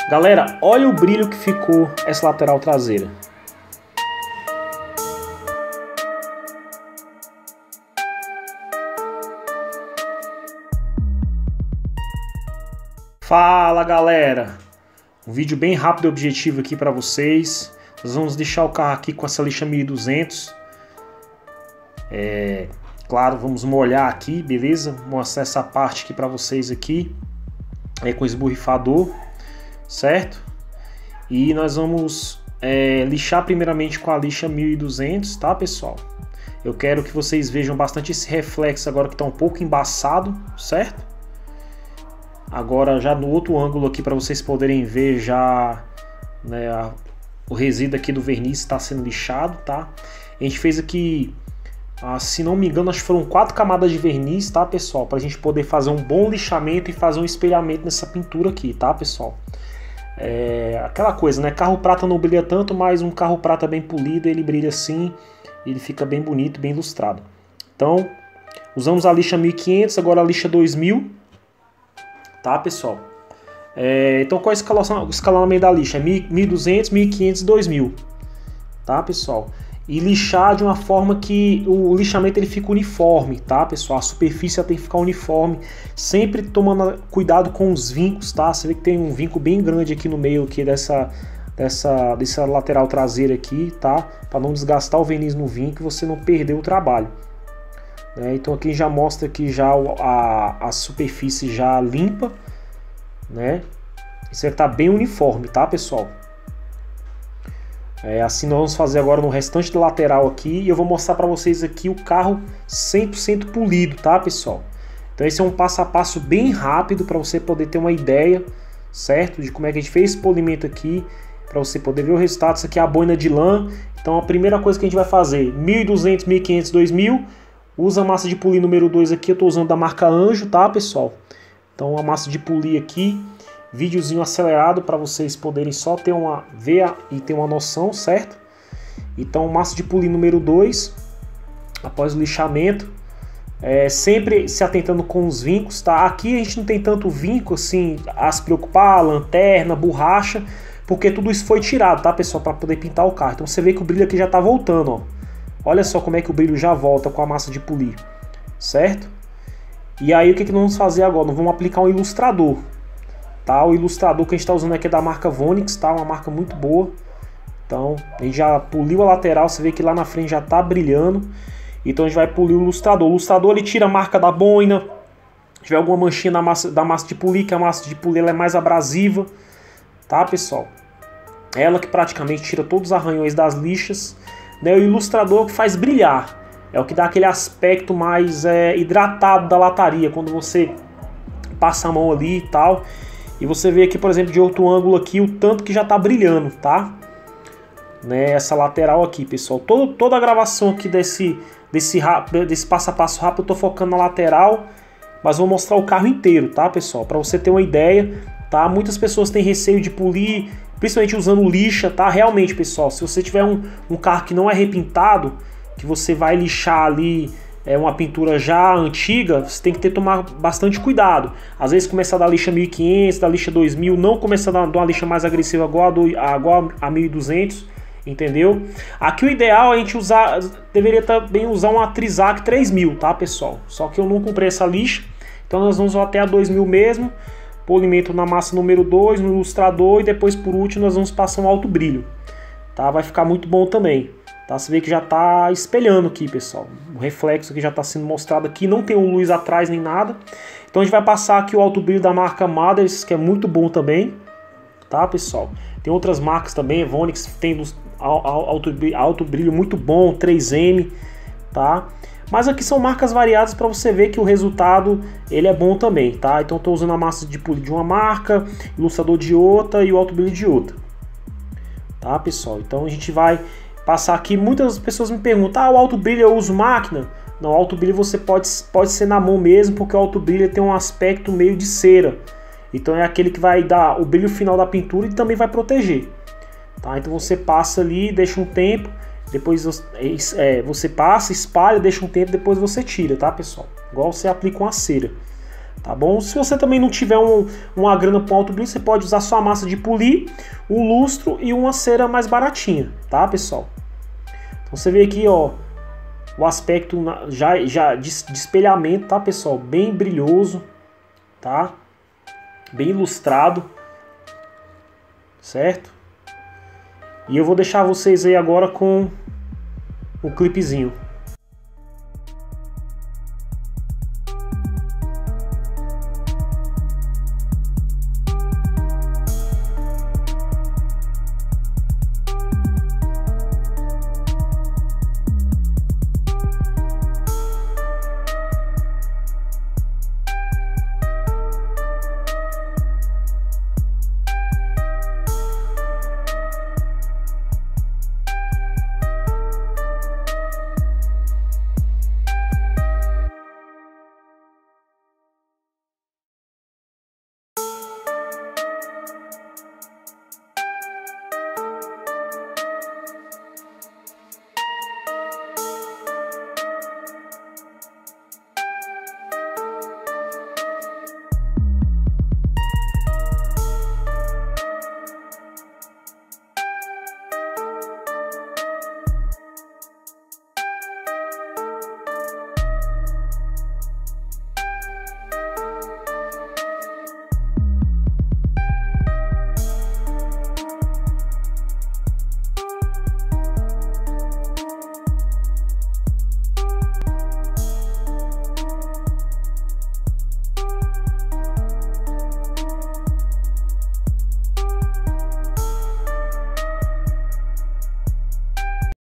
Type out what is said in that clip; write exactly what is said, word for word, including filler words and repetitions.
Galera, olha o brilho que ficou essa lateral traseira. Fala galera, um vídeo bem rápido e objetivo aqui para vocês. Nós vamos deixar o carro aqui com essa lixa mil e duzentos. É, claro, vamos molhar aqui, beleza? Mostrar essa parte aqui para vocês aqui, é, com esborrifador, certo? E nós vamos é, lixar primeiramente com a lixa mil e duzentos, tá pessoal? Eu quero que vocês vejam bastante esse reflexo agora que está um pouco embaçado, certo? Agora já no outro ângulo aqui para vocês poderem ver já, né, a, o resíduo aqui do verniz está sendo lixado, tá? A gente fez aqui, ah, se não me engano, acho que foram quatro camadas de verniz, tá pessoal? Para a gente poder fazer um bom lixamento e fazer um espelhamento nessa pintura aqui, tá pessoal? É aquela coisa, né? Carro prata não brilha tanto, mas um carro prata bem polido ele brilha assim, ele fica bem bonito, bem ilustrado. Então usamos a lixa mil e quinhentos, agora a lixa dois mil. Tá, pessoal? É, então, qual é o escalonamento da lixa? É mil e duzentos, mil e quinhentos e dois mil. Tá, pessoal? E lixar de uma forma que o lixamento ele fica uniforme, tá, pessoal? A superfície tem que ficar uniforme, sempre tomando cuidado com os vincos, tá? Você vê que tem um vinco bem grande aqui no meio aqui dessa, dessa, dessa lateral traseira aqui, tá? Para não desgastar o verniz no vinco e você não perder o trabalho. É, então aqui já mostra que já a, a superfície já limpa, né? Isso está bem uniforme, tá pessoal? É, assim nós vamos fazer agora no restante da lateral aqui e eu vou mostrar para vocês aqui o carro cem por cento polido, tá pessoal? Então esse é um passo a passo bem rápido para você poder ter uma ideia, certo? De como é que a gente fez esse polimento aqui, para você poder ver o resultado. Isso aqui é a boina de lã. Então a primeira coisa que a gente vai fazer, mil e duzentos, mil e quinhentos, dois mil. Usa a massa de polir número dois aqui, eu estou usando da marca Anjo, tá pessoal? Então a massa de polir aqui, videozinho acelerado para vocês poderem só ter uma, ver e ter uma noção, certo? Então massa de polir número dois, após o lixamento, é, sempre se atentando com os vincos, tá? Aqui a gente não tem tanto vinco assim, a se preocupar, lanterna, borracha, porque tudo isso foi tirado, tá pessoal? Para poder pintar o carro. Então você vê que o brilho aqui já está voltando, ó. Olha só como é que o brilho já volta com a massa de polir, certo? E aí o que, que nós vamos fazer agora? Nós vamos aplicar um ilustrador, tá? O ilustrador que a gente está usando aqui é da marca Vonix, tá? Uma marca muito boa. Então a gente já poliu a lateral, você vê que lá na frente já está brilhando. Então a gente vai polir o ilustrador. O ilustrador ele tira a marca da boina. Se tiver alguma manchinha na massa, da massa de polir, que a massa de polir ela é mais abrasiva, tá pessoal? Ela que praticamente tira todos os arranhões das lixas. O ilustrador que faz brilhar, é o que dá aquele aspecto mais é, hidratado da lataria, quando você passa a mão ali e tal, e você vê aqui, por exemplo, de outro ângulo aqui, o tanto que já tá brilhando, tá? Né, essa lateral aqui, pessoal, Todo, toda a gravação aqui desse, desse, desse passo a passo rápido, eu tô focando na lateral, mas vou mostrar o carro inteiro, tá, pessoal? Para você ter uma ideia, tá? Muitas pessoas têm receio de polir, principalmente usando lixa, tá? Realmente, pessoal, se você tiver um, um carro que não é repintado, que você vai lixar ali é, uma pintura já antiga, você tem que ter tomar bastante cuidado. Às vezes começar da lixa mil e quinhentos, da lixa dois mil, não começar da uma lixa mais agressiva igual a, do, igual a mil e duzentos, entendeu? Aqui o ideal é a gente usar, deveria também usar uma Trizac três mil, tá, pessoal? Só que eu não comprei essa lixa, então nós vamos até a dois mil mesmo. Polimento na massa número dois, no ilustrador, e depois por último nós vamos passar um alto brilho, tá? Vai ficar muito bom também, tá? Você vê que já tá espelhando aqui, pessoal, o reflexo que já está sendo mostrado aqui, não tem luz atrás nem nada. Então a gente vai passar aqui o alto brilho da marca Mothers, que é muito bom também, tá, pessoal? Tem outras marcas também, Vonix tem alto, alto brilho muito bom, três M, tá? Mas aqui são marcas variadas para você ver que o resultado ele é bom também, tá? Então estou usando a massa de polir de uma marca, ilustrador de outra e o alto brilho de outra, tá, pessoal? Então a gente vai passar aqui. Muitas pessoas me perguntam: ah, o alto brilho eu uso máquina? Não, o alto brilho você pode, pode ser na mão mesmo, porque o alto brilho tem um aspecto meio de cera. Então é aquele que vai dar o brilho final da pintura e também vai proteger, tá? Então você passa ali, deixa um tempo. Depois é, você passa, espalha, deixa um tempo, depois você tira, tá, pessoal? Igual você aplica uma cera. tá bom? Se você também não tiver um, uma grana para alto brilho, você pode usar sua massa de polir, o lustro e uma cera mais baratinha, tá, pessoal? Então você vê aqui, ó, o aspecto já, já de, de espelhamento, tá, pessoal? Bem brilhoso, tá? Bem ilustrado, certo? E eu vou deixar vocês aí agora com o clipezinho.